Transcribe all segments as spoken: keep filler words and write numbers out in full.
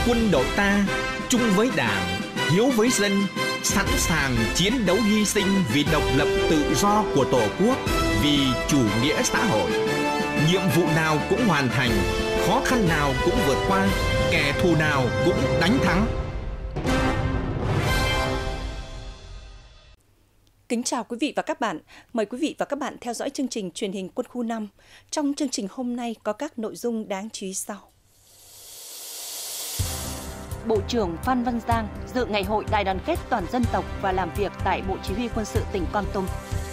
Quân đội ta chung với Đảng, hiếu với dân, sẵn sàng chiến đấu hy sinh vì độc lập tự do của Tổ quốc, vì chủ nghĩa xã hội. Nhiệm vụ nào cũng hoàn thành, khó khăn nào cũng vượt qua, kẻ thù nào cũng đánh thắng. Kính chào quý vị và các bạn. Mời quý vị và các bạn theo dõi chương trình truyền hình Quân khu năm. Trong chương trình hôm nay có các nội dung đáng chú ý sau. Bộ trưởng Phan Văn Giang dự ngày hội đại đoàn kết toàn dân tộc và làm việc tại Bộ Chỉ huy Quân sự tỉnh Kon Tum.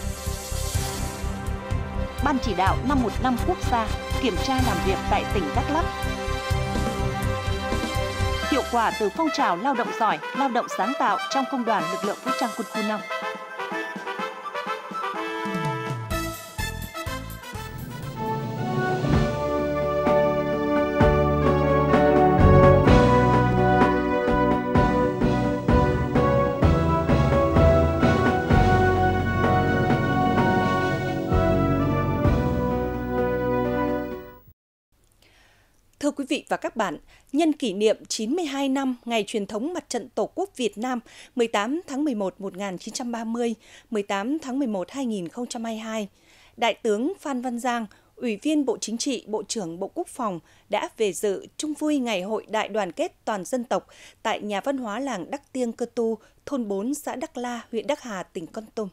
Ban chỉ đạo năm một năm quốc gia kiểm tra làm việc tại tỉnh Đắk Lắk. Hiệu quả từ phong trào lao động giỏi, lao động sáng tạo trong công đoàn lực lượng vũ trang Quân khu năm. Thưa quý vị và các bạn, nhân kỷ niệm chín mươi hai năm ngày truyền thống Mặt trận Tổ quốc Việt Nam mười tám tháng mười một năm một nghìn chín trăm ba mươi, mười tám tháng mười một năm hai nghìn không trăm hai mươi hai, Đại tướng Phan Văn Giang, Ủy viên Bộ Chính trị, Bộ trưởng Bộ Quốc phòng đã về dự chung vui ngày hội đại đoàn kết toàn dân tộc tại nhà văn hóa làng Đắc Tiêng Cơ Tu, thôn bốn, xã Đắc La, huyện Đắc Hà, tỉnh Kon Tum.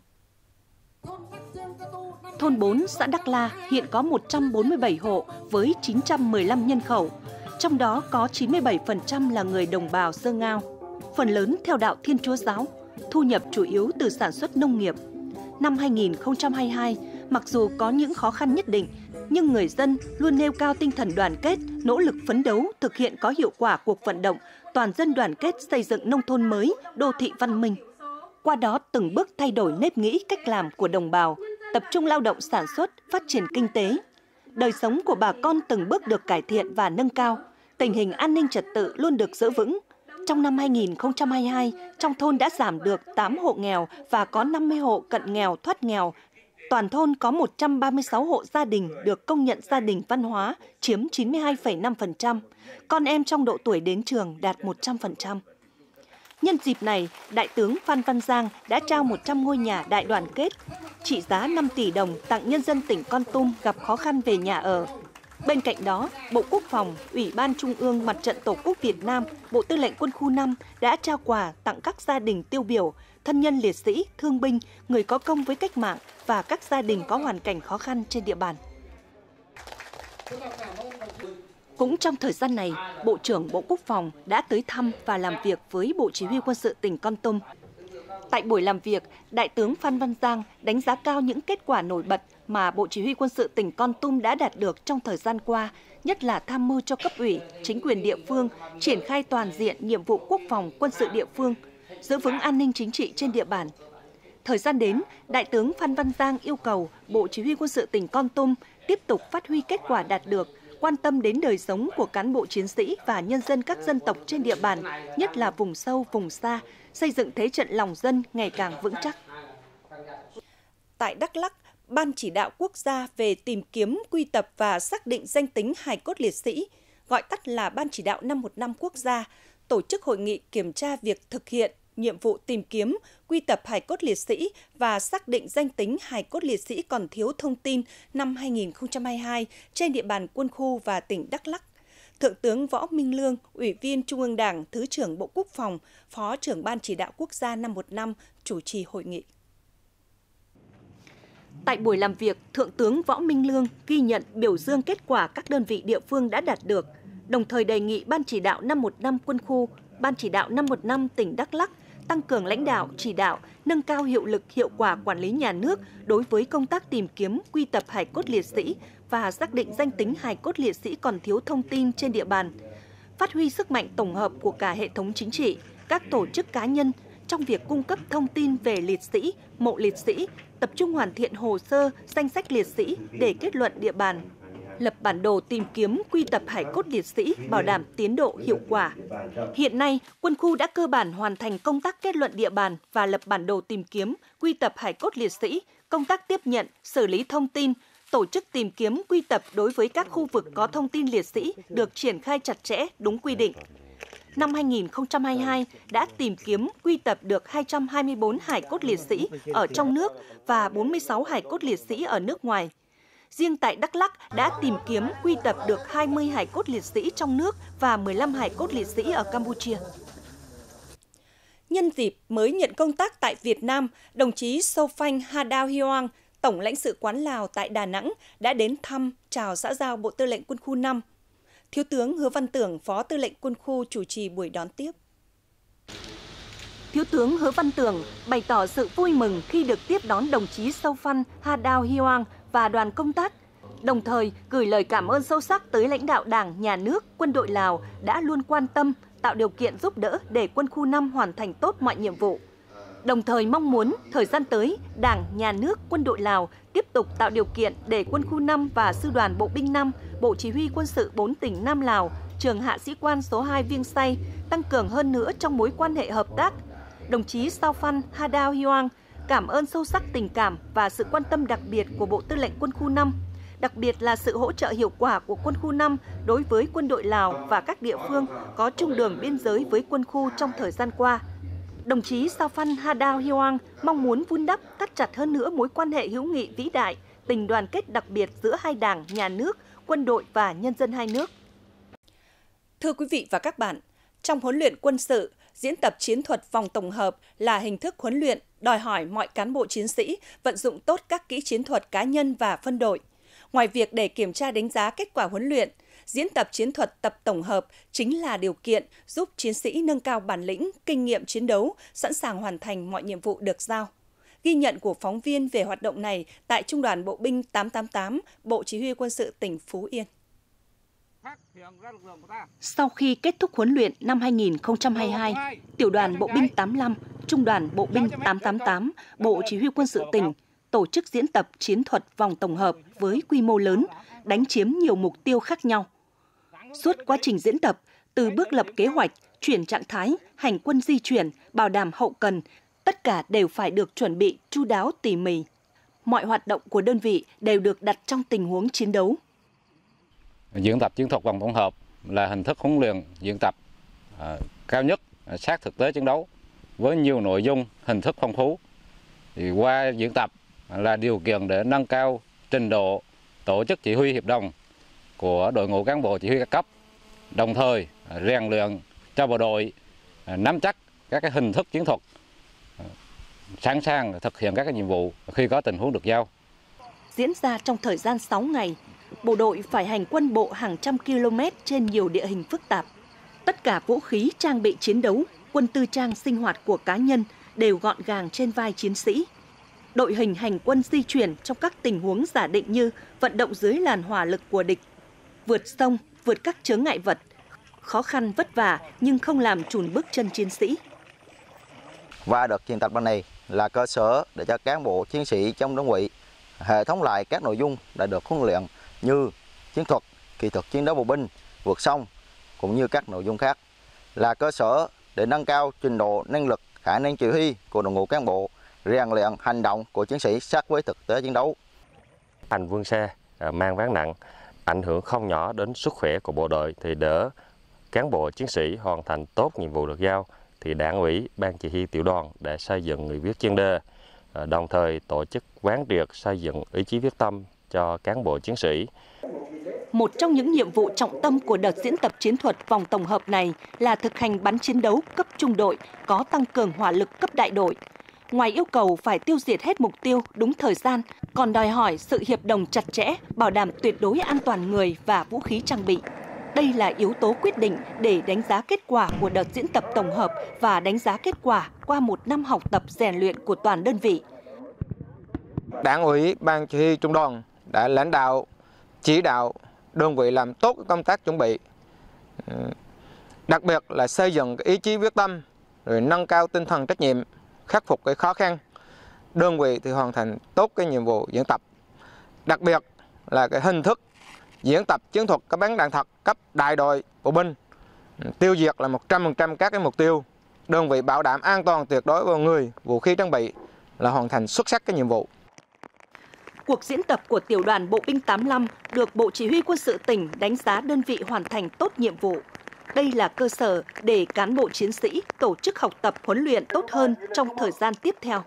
Thôn bốn, xã Đắc La hiện có một trăm bốn mươi bảy hộ với chín trăm mười lăm nhân khẩu, trong đó có chín mươi bảy phần trăm là người đồng bào Sơ Ngao, phần lớn theo đạo Thiên Chúa giáo, thu nhập chủ yếu từ sản xuất nông nghiệp. Năm hai nghìn không trăm hai mươi hai, mặc dù có những khó khăn nhất định, nhưng người dân luôn nêu cao tinh thần đoàn kết, nỗ lực phấn đấu thực hiện có hiệu quả cuộc vận động toàn dân đoàn kết xây dựng nông thôn mới, đô thị văn minh. Qua đó từng bước thay đổi nếp nghĩ cách làm của đồng bào, tập trung lao động sản xuất, phát triển kinh tế. Đời sống của bà con từng bước được cải thiện và nâng cao, tình hình an ninh trật tự luôn được giữ vững. Trong năm hai nghìn không trăm hai mươi hai, trong thôn đã giảm được tám hộ nghèo và có năm mươi hộ cận nghèo thoát nghèo. Toàn thôn có một trăm ba mươi sáu hộ gia đình được công nhận gia đình văn hóa, chiếm chín mươi hai phẩy năm phần trăm. Con em trong độ tuổi đến trường đạt một trăm phần trăm. Nhân dịp này, Đại tướng Phan Văn Giang đã trao một trăm ngôi nhà đại đoàn kết, trị giá năm tỷ đồng tặng nhân dân tỉnh Kon Tum gặp khó khăn về nhà ở. Bên cạnh đó, Bộ Quốc phòng, Ủy ban Trung ương Mặt trận Tổ quốc Việt Nam, Bộ Tư lệnh Quân khu năm đã trao quà tặng các gia đình tiêu biểu, thân nhân liệt sĩ, thương binh, người có công với cách mạng và các gia đình có hoàn cảnh khó khăn trên địa bàn. Cũng trong thời gian này, Bộ trưởng Bộ Quốc phòng đã tới thăm và làm việc với Bộ Chỉ huy Quân sự tỉnh Kon Tum. Tại buổi làm việc, Đại tướng Phan Văn Giang đánh giá cao những kết quả nổi bật mà Bộ Chỉ huy Quân sự tỉnh Kon Tum đã đạt được trong thời gian qua, nhất là tham mưu cho cấp ủy, chính quyền địa phương, triển khai toàn diện nhiệm vụ quốc phòng quân sự địa phương, giữ vững an ninh chính trị trên địa bàn. Thời gian đến, Đại tướng Phan Văn Giang yêu cầu Bộ Chỉ huy Quân sự tỉnh Kon Tum tiếp tục phát huy kết quả đạt được, quan tâm đến đời sống của cán bộ chiến sĩ và nhân dân các dân tộc trên địa bàn, nhất là vùng sâu, vùng xa, xây dựng thế trận lòng dân ngày càng vững chắc. Tại Đắk Lắk, Ban chỉ đạo quốc gia về tìm kiếm, quy tập và xác định danh tính hài cốt liệt sĩ, gọi tắt là Ban chỉ đạo năm một năm quốc gia, tổ chức hội nghị kiểm tra việc thực hiện nhiệm vụ tìm kiếm, quy tập hài cốt liệt sĩ và xác định danh tính hài cốt liệt sĩ còn thiếu thông tin năm hai nghìn không trăm hai mươi hai trên địa bàn quân khu và tỉnh Đắk Lắk. Thượng tướng Võ Minh Lương, Ủy viên Trung ương Đảng, Thứ trưởng Bộ Quốc phòng, Phó trưởng Ban chỉ đạo quốc gia năm một năm chủ trì hội nghị. Tại buổi làm việc, Thượng tướng Võ Minh Lương ghi nhận biểu dương kết quả các đơn vị địa phương đã đạt được, đồng thời đề nghị Ban chỉ đạo năm một năm quân khu, Ban chỉ đạo năm một năm tỉnh Đắk Lắk tăng cường lãnh đạo, chỉ đạo, nâng cao hiệu lực hiệu quả quản lý nhà nước đối với công tác tìm kiếm, quy tập hài cốt liệt sĩ và xác định danh tính hài cốt liệt sĩ còn thiếu thông tin trên địa bàn. Phát huy sức mạnh tổng hợp của cả hệ thống chính trị, các tổ chức cá nhân trong việc cung cấp thông tin về liệt sĩ, mộ liệt sĩ, tập trung hoàn thiện hồ sơ, danh sách liệt sĩ để kết luận địa bàn. Lập bản đồ tìm kiếm quy tập hài cốt liệt sĩ, bảo đảm tiến độ hiệu quả. Hiện nay, quân khu đã cơ bản hoàn thành công tác kết luận địa bàn và lập bản đồ tìm kiếm quy tập hài cốt liệt sĩ, công tác tiếp nhận, xử lý thông tin, tổ chức tìm kiếm quy tập đối với các khu vực có thông tin liệt sĩ được triển khai chặt chẽ, đúng quy định. năm hai nghìn không trăm hai mươi hai đã tìm kiếm quy tập được hai trăm hai mươi tư hài cốt liệt sĩ ở trong nước và bốn mươi sáu hài cốt liệt sĩ ở nước ngoài. Riêng tại Đắk Lắk đã tìm kiếm quy tập được hai mươi hài cốt liệt sĩ trong nước và mười lăm hài cốt liệt sĩ ở Campuchia. Nhân dịp mới nhận công tác tại Việt Nam, đồng chí Sophanh Hadao-Hyoang, Tổng lãnh sự quán Lào tại Đà Nẵng đã đến thăm, chào xã giao Bộ Tư lệnh Quân khu năm. Thiếu tướng Hứa Văn Tưởng, Phó Tư lệnh Quân khu chủ trì buổi đón tiếp. Thiếu tướng Hứa Văn Tưởng bày tỏ sự vui mừng khi được tiếp đón đồng chí Sophanh Hadao-Hyoang và đoàn công tác, đồng thời gửi lời cảm ơn sâu sắc tới lãnh đạo Đảng, Nhà nước, Quân đội Lào đã luôn quan tâm, tạo điều kiện giúp đỡ để Quân khu năm hoàn thành tốt mọi nhiệm vụ. Đồng thời mong muốn thời gian tới, Đảng, Nhà nước, Quân đội Lào tiếp tục tạo điều kiện để Quân khu năm và Sư đoàn Bộ binh năm, Bộ Chỉ huy Quân sự bốn tỉnh Nam Lào, Trường Hạ sĩ quan số hai Viêng Say tăng cường hơn nữa trong mối quan hệ hợp tác. Đồng chí Sophanh Hadao-Hyoang cảm ơn sâu sắc tình cảm và sự quan tâm đặc biệt của Bộ Tư lệnh Quân khu năm, đặc biệt là sự hỗ trợ hiệu quả của Quân khu năm đối với quân đội Lào và các địa phương có chung đường biên giới với quân khu trong thời gian qua. Đồng chí Sophanh Hadao-Hyoang mong muốn vun đắp, thắt chặt hơn nữa mối quan hệ hữu nghị vĩ đại, tình đoàn kết đặc biệt giữa hai đảng, nhà nước, quân đội và nhân dân hai nước. Thưa quý vị và các bạn, trong huấn luyện quân sự, diễn tập chiến thuật vòng tổng hợp là hình thức huấn luyện đòi hỏi mọi cán bộ chiến sĩ vận dụng tốt các kỹ chiến thuật cá nhân và phân đội. Ngoài việc để kiểm tra đánh giá kết quả huấn luyện, diễn tập chiến thuật tập tổng hợp chính là điều kiện giúp chiến sĩ nâng cao bản lĩnh, kinh nghiệm chiến đấu, sẵn sàng hoàn thành mọi nhiệm vụ được giao. Ghi nhận của phóng viên về hoạt động này tại Trung đoàn Bộ binh tám tám tám, Bộ Chỉ huy Quân sự tỉnh Phú Yên. Sau khi kết thúc huấn luyện năm hai nghìn không trăm hai mươi hai, Tiểu đoàn Bộ binh tám mươi lăm, Trung đoàn Bộ binh tám tám tám, Bộ Chỉ huy Quân sự tỉnh tổ chức diễn tập chiến thuật vòng tổng hợp với quy mô lớn, đánh chiếm nhiều mục tiêu khác nhau. Suốt quá trình diễn tập, từ bước lập kế hoạch, chuyển trạng thái, hành quân di chuyển, bảo đảm hậu cần, tất cả đều phải được chuẩn bị chu đáo tỉ mỉ. Mọi hoạt động của đơn vị đều được đặt trong tình huống chiến đấu. Diễn tập chiến thuật vòng tổng hợp là hình thức huấn luyện diễn tập uh, cao nhất sát thực tế chiến đấu với nhiều nội dung, hình thức phong phú. Thì qua diễn tập là điều kiện để nâng cao trình độ tổ chức chỉ huy hiệp đồng của đội ngũ cán bộ chỉ huy các cấp, đồng thời rèn luyện cho bộ đội nắm chắc các cái hình thức chiến thuật, sẵn sàng thực hiện các cái nhiệm vụ khi có tình huống được giao. Diễn ra trong thời gian sáu ngày, bộ đội phải hành quân bộ hàng trăm km trên nhiều địa hình phức tạp. Tất cả vũ khí, trang bị chiến đấu, quân tư trang sinh hoạt của cá nhân đều gọn gàng trên vai chiến sĩ. Đội hình hành quân di chuyển trong các tình huống giả định như vận động dưới làn hỏa lực của địch, vượt sông, vượt các chướng ngại vật, khó khăn vất vả nhưng không làm chùn bước chân chiến sĩ. Và đợt diễn tập lần này là cơ sở để cho cán bộ chiến sĩ trong đơn vị hệ thống lại các nội dung đã được huấn luyện như chiến thuật, kỹ thuật chiến đấu bộ binh, vượt sông cũng như các nội dung khác, là cơ sở để nâng cao trình độ năng lực, khả năng chỉ huy của đội ngũ cán bộ, rèn luyện hành động của chiến sĩ sát với thực tế chiến đấu. Hành quân xe mang vác nặng ảnh hưởng không nhỏ đến sức khỏe của bộ đội, thì đỡ cán bộ chiến sĩ hoàn thành tốt nhiệm vụ được giao thì Đảng ủy, Ban Chỉ huy tiểu đoàn để xây dựng nghị quyết chuyên đề, đồng thời tổ chức quán triệt xây dựng ý chí quyết tâm cho cán bộ chiến sĩ. Một trong những nhiệm vụ trọng tâm của đợt diễn tập chiến thuật vòng tổng hợp này là thực hành bắn chiến đấu cấp trung đội có tăng cường hỏa lực cấp đại đội. Ngoài yêu cầu phải tiêu diệt hết mục tiêu đúng thời gian, còn đòi hỏi sự hiệp đồng chặt chẽ, bảo đảm tuyệt đối an toàn người và vũ khí trang bị. Đây là yếu tố quyết định để đánh giá kết quả của đợt diễn tập tổng hợp và đánh giá kết quả qua một năm học tập rèn luyện của toàn đơn vị. Đảng ủy, Ban Chỉ huy trung đoàn đã lãnh đạo, chỉ đạo đơn vị làm tốt công tác chuẩn bị, đặc biệt là xây dựng cái ý chí quyết tâm, rồi nâng cao tinh thần trách nhiệm, khắc phục cái khó khăn. Đơn vị thì hoàn thành tốt cái nhiệm vụ diễn tập, đặc biệt là cái hình thức diễn tập chiến thuật các bắn đạn thật cấp đại đội bộ binh, tiêu diệt là một trăm phần trăm các cái mục tiêu. Đơn vị bảo đảm an toàn tuyệt đối vào người, vũ khí trang bị là hoàn thành xuất sắc cái nhiệm vụ. Cuộc diễn tập của Tiểu đoàn Bộ binh tám mươi lăm được Bộ Chỉ huy Quân sự tỉnh đánh giá đơn vị hoàn thành tốt nhiệm vụ. Đây là cơ sở để cán bộ chiến sĩ tổ chức học tập huấn luyện tốt hơn trong thời gian tiếp theo.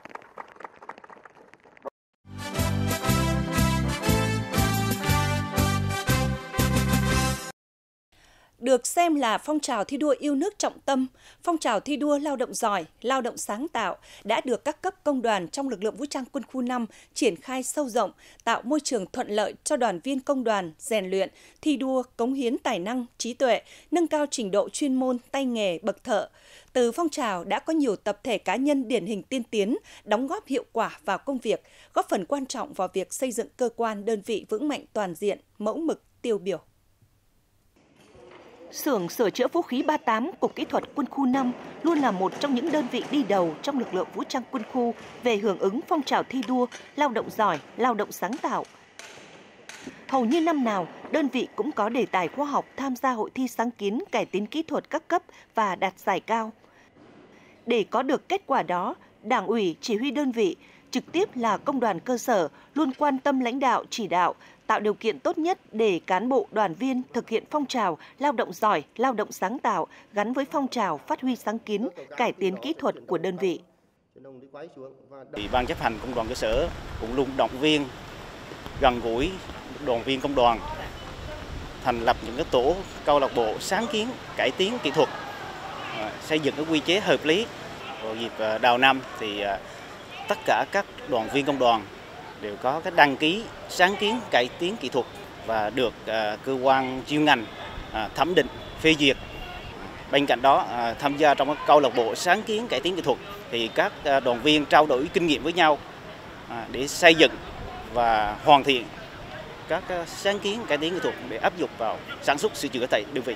Được xem là phong trào thi đua yêu nước trọng tâm, phong trào thi đua lao động giỏi, lao động sáng tạo đã được các cấp công đoàn trong lực lượng vũ trang quân khu năm triển khai sâu rộng, tạo môi trường thuận lợi cho đoàn viên công đoàn rèn luyện, thi đua, cống hiến tài năng, trí tuệ, nâng cao trình độ chuyên môn, tay nghề, bậc thợ. Từ phong trào đã có nhiều tập thể cá nhân điển hình tiên tiến, đóng góp hiệu quả vào công việc, góp phần quan trọng vào việc xây dựng cơ quan đơn vị vững mạnh toàn diện, mẫu mực, tiêu biểu. Xưởng sửa chữa vũ khí ba mươi tám Cục Kỹ thuật Quân khu năm luôn là một trong những đơn vị đi đầu trong lực lượng vũ trang quân khu về hưởng ứng phong trào thi đua, lao động giỏi, lao động sáng tạo. Hầu như năm nào, đơn vị cũng có đề tài khoa học tham gia hội thi sáng kiến cải tiến kỹ thuật các cấp và đạt giải cao. Để có được kết quả đó, Đảng ủy, chỉ huy đơn vị, trực tiếp là công đoàn cơ sở luôn quan tâm lãnh đạo, chỉ đạo, tạo điều kiện tốt nhất để cán bộ, đoàn viên thực hiện phong trào lao động giỏi, lao động sáng tạo gắn với phong trào phát huy sáng kiến, cải tiến kỹ thuật của đơn vị. Ủy ban chấp hành công đoàn cơ sở cũng luôn động viên, gần gũi đoàn viên công đoàn, thành lập những cái tổ câu lạc bộ sáng kiến, cải tiến kỹ thuật, xây dựng cái quy chế hợp lý. Vào dịp đầu năm thì tất cả các đoàn viên công đoàn đều có cái đăng ký sáng kiến cải tiến kỹ thuật và được uh, cơ quan chuyên ngành uh, thẩm định phê duyệt. Bên cạnh đó uh, tham gia trong các câu lạc bộ sáng kiến cải tiến kỹ thuật thì các uh, đoàn viên trao đổi kinh nghiệm với nhau uh, để xây dựng và hoàn thiện các uh, sáng kiến cải tiến kỹ thuật để áp dụng vào sản xuất sửa chữa tại đơn vị.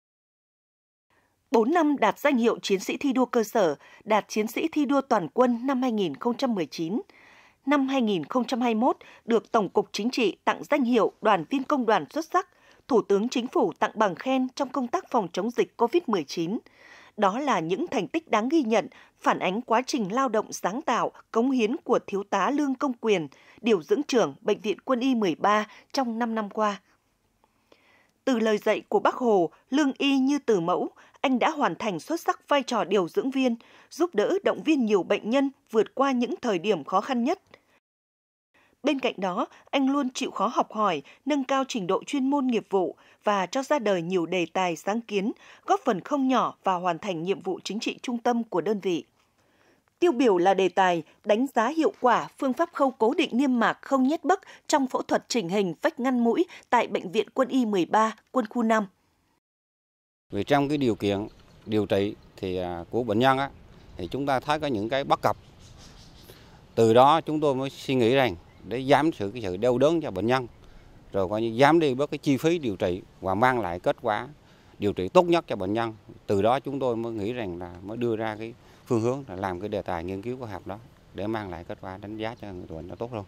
bốn năm đạt danh hiệu chiến sĩ thi đua cơ sở, đạt chiến sĩ thi đua toàn quân năm hai nghìn không trăm mười chín. Năm hai nghìn không trăm hai mươi mốt, được Tổng cục Chính trị tặng danh hiệu đoàn viên công đoàn xuất sắc, Thủ tướng Chính phủ tặng bằng khen trong công tác phòng chống dịch covid mười chín. Đó là những thành tích đáng ghi nhận, phản ánh quá trình lao động sáng tạo, cống hiến của Thiếu tá Lương Công Quyền, điều dưỡng trưởng Bệnh viện Quân y mười ba trong năm năm qua. Từ lời dạy của Bác Hồ, lương y như từ mẫu, anh đã hoàn thành xuất sắc vai trò điều dưỡng viên, giúp đỡ động viên nhiều bệnh nhân vượt qua những thời điểm khó khăn nhất. Bên cạnh đó, anh luôn chịu khó học hỏi, nâng cao trình độ chuyên môn nghiệp vụ và cho ra đời nhiều đề tài sáng kiến, góp phần không nhỏ vào hoàn thành nhiệm vụ chính trị trung tâm của đơn vị. Tiêu biểu là đề tài đánh giá hiệu quả phương pháp khâu cố định niêm mạc không nhét bấc trong phẫu thuật chỉnh hình vách ngăn mũi tại Bệnh viện Quân y mười ba, Quân khu năm. Vì trong cái điều kiện điều trị thì của bệnh nhân á, thì chúng ta thấy có những cái bất cập. Từ đó chúng tôi mới suy nghĩ rằng để giảm sự cái sự đau đớn cho bệnh nhân, rồi coi như giảm đi bớt cái chi phí điều trị và mang lại kết quả điều trị tốt nhất cho bệnh nhân. Từ đó chúng tôi mới nghĩ rằng là mới đưa ra cái phương hướng là làm cái đề tài nghiên cứu khoa học đó để mang lại kết quả đánh giá cho người bệnh nó tốt hơn.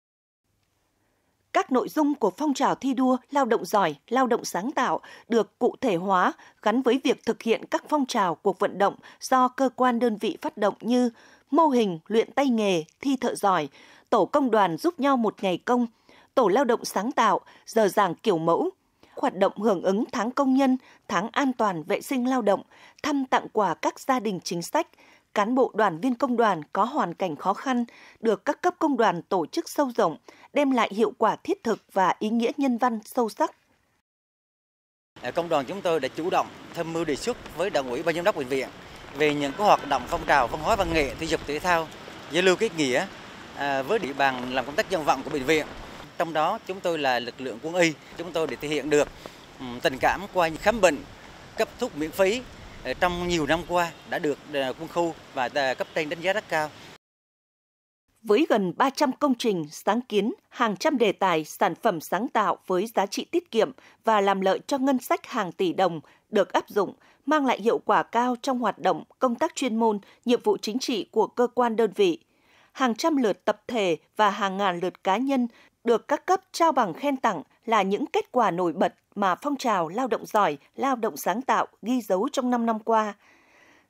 Các nội dung của phong trào thi đua lao động giỏi, lao động sáng tạo được cụ thể hóa gắn với việc thực hiện các phong trào cuộc vận động do cơ quan đơn vị phát động như mô hình luyện tay nghề, thi thợ giỏi, tổ công đoàn giúp nhau một ngày công, tổ lao động sáng tạo, giờ giảng kiểu mẫu, hoạt động hưởng ứng tháng công nhân, tháng an toàn vệ sinh lao động, thăm tặng quà các gia đình chính sách, cán bộ đoàn viên công đoàn có hoàn cảnh khó khăn được các cấp công đoàn tổ chức sâu rộng, đem lại hiệu quả thiết thực và ý nghĩa nhân văn sâu sắc. Công đoàn chúng tôi đã chủ động tham mưu đề xuất với Đảng ủy Ban giám đốc bệnh viện về những cái hoạt động phong trào văn hóa văn nghệ, thể dục thể thao, giao lưu kết nghĩa với địa bàn làm công tác dân vận của bệnh viện. Trong đó chúng tôi là lực lượng quân y, chúng tôi để thể hiện được tình cảm qua khám bệnh, cấp thuốc miễn phí trong nhiều năm qua đã được quân khu và cấp trên đánh giá rất cao. Với gần ba trăm công trình, sáng kiến, hàng trăm đề tài, sản phẩm sáng tạo với giá trị tiết kiệm và làm lợi cho ngân sách hàng tỷ đồng được áp dụng, mang lại hiệu quả cao trong hoạt động, công tác chuyên môn, nhiệm vụ chính trị của cơ quan đơn vị. Hàng trăm lượt tập thể và hàng ngàn lượt cá nhân được các cấp trao bằng khen tặng là những kết quả nổi bật mà phong trào lao động giỏi, lao động sáng tạo ghi dấu trong năm năm qua.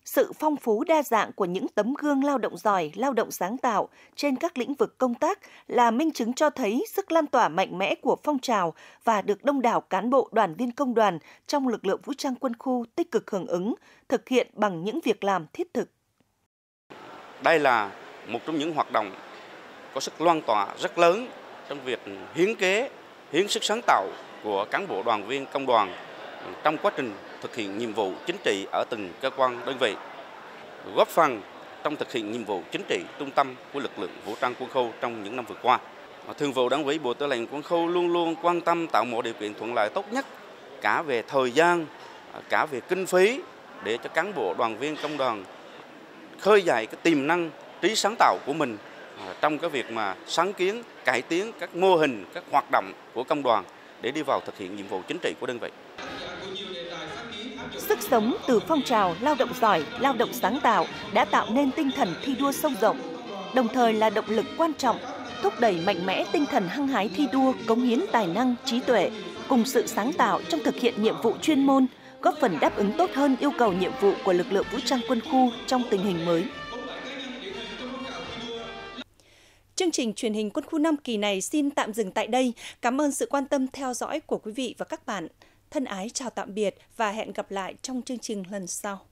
Sự phong phú đa dạng của những tấm gương lao động giỏi, lao động sáng tạo trên các lĩnh vực công tác là minh chứng cho thấy sức lan tỏa mạnh mẽ của phong trào và được đông đảo cán bộ đoàn viên công đoàn trong lực lượng vũ trang quân khu tích cực hưởng ứng, thực hiện bằng những việc làm thiết thực. Đây là một trong những hoạt động có sức lan tỏa rất lớn trong việc hiến kế, hiến sức sáng tạo của cán bộ đoàn viên công đoàn trong quá trình thực hiện nhiệm vụ chính trị ở từng cơ quan đơn vị, góp phần trong thực hiện nhiệm vụ chính trị trung tâm của lực lượng vũ trang quân khu trong những năm vừa qua. Thường vụ Đảng ủy Bộ Tư lệnh Quân khu luôn luôn quan tâm tạo mọi điều kiện thuận lợi tốt nhất cả về thời gian, cả về kinh phí để cho cán bộ đoàn viên công đoàn khơi dậy cái tiềm năng trí sáng tạo của mình trong cái việc mà sáng kiến, cải tiến các mô hình, các hoạt động của công đoàn để đi vào thực hiện nhiệm vụ chính trị của đơn vị. Sức sống từ phong trào lao động giỏi, lao động sáng tạo đã tạo nên tinh thần thi đua sâu rộng, đồng thời là động lực quan trọng thúc đẩy mạnh mẽ tinh thần hăng hái thi đua, cống hiến tài năng, trí tuệ cùng sự sáng tạo trong thực hiện nhiệm vụ chuyên môn, góp phần đáp ứng tốt hơn yêu cầu nhiệm vụ của lực lượng vũ trang quân khu trong tình hình mới. Chương trình truyền hình Quân khu năm kỳ này xin tạm dừng tại đây. Cảm ơn sự quan tâm theo dõi của quý vị và các bạn. Thân ái chào tạm biệt và hẹn gặp lại trong chương trình lần sau.